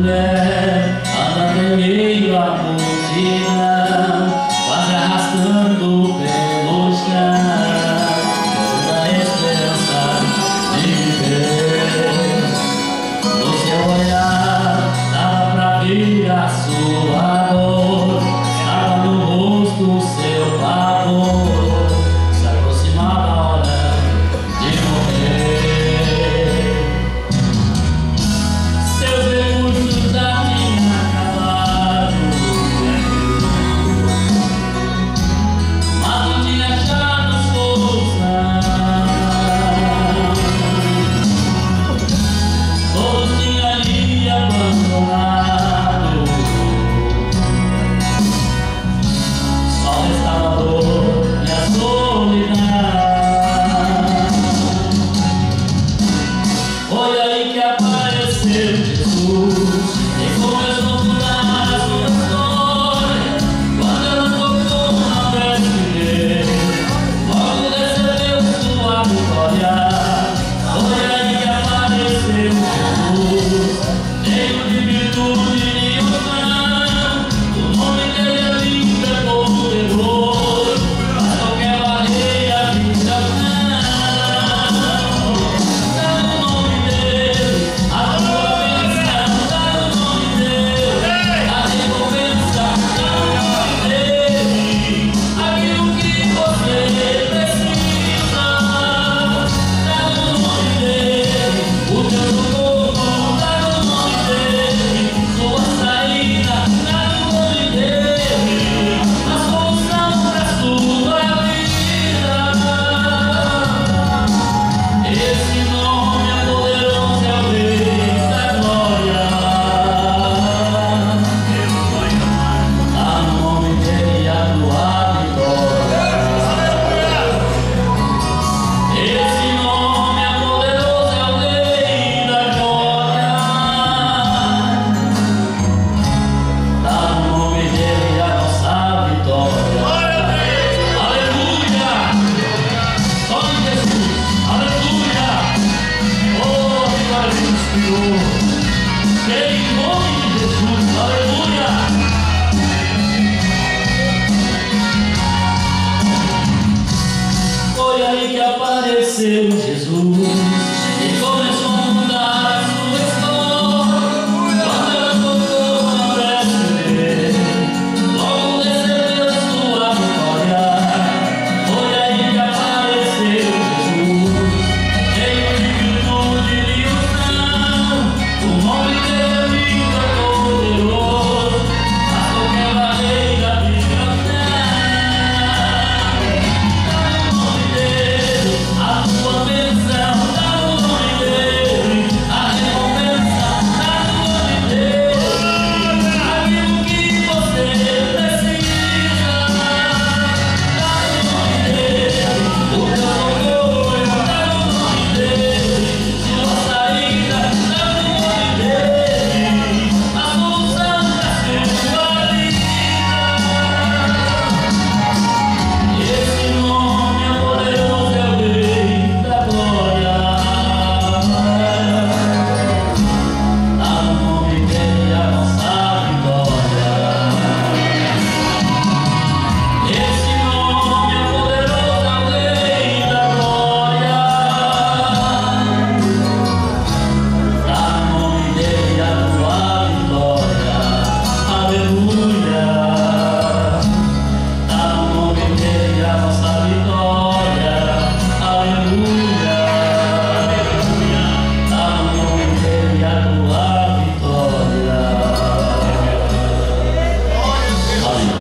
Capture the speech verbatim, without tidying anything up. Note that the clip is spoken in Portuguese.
mulher anda em meio à multidão, quase arrastando pelo chão, da esperança de viver. No seu olhar dava pra ver a sua dor, estava no rosto o seu pavor, se aproximava a hora de morrer. Seus recursos já tinham acabado, mas não tinha achado solução. Todos tinham ali abandonado, só restava a dor e a solidão. Foi aí que apareceu Jesus e começou a mudar a sua história. Quando ela tocou na festa dele, logo recebeu sua vitória. Foi aí que apareceu Jesus, cheio de virtude e unção. O nome dele é lindo, é poderoso, mas qualquer barreira fica não. Dá no nome dele a tua bênção, dá no nome dele a recompensa, dá no nome dele aquilo que você precisa. Dá no nome dele o teu socorro, dá no nome dele sua saída, dá no nome dele a solução pra sua vida. Esse nome é poderoso, é o Rei da glória. Dá no nome dele a tua vitória. Esse nome é poderoso, é o Rei da glória. Dá no nome dele a nossa vitória. Aleluia! Só em Jesus! Aleluia! Oh, glória a Deus, Senhor! Em nome de Jesus! Aleluia! Foi aí que apareceu Jesus.